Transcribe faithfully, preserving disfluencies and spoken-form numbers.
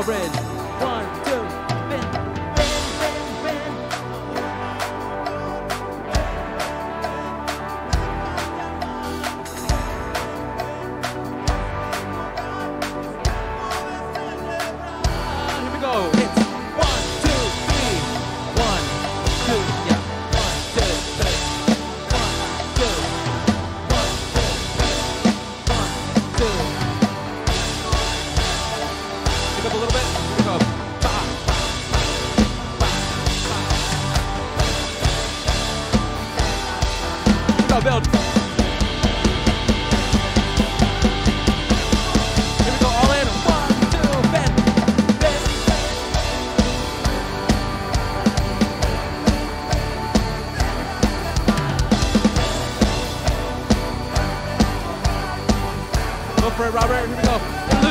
go, bridge. One, two, bend, bend, bend, bend. Here we go. It's one, two, three. One, two, yeah. One, two, three. One, two. One, two, three. One, two. Pick up a little bit. Here we go. Ba, ba, ba, ba, ba. Here we go, build. Here we go, all in. One, two, bend, bend, bend. Go for it, Robert. Here we go.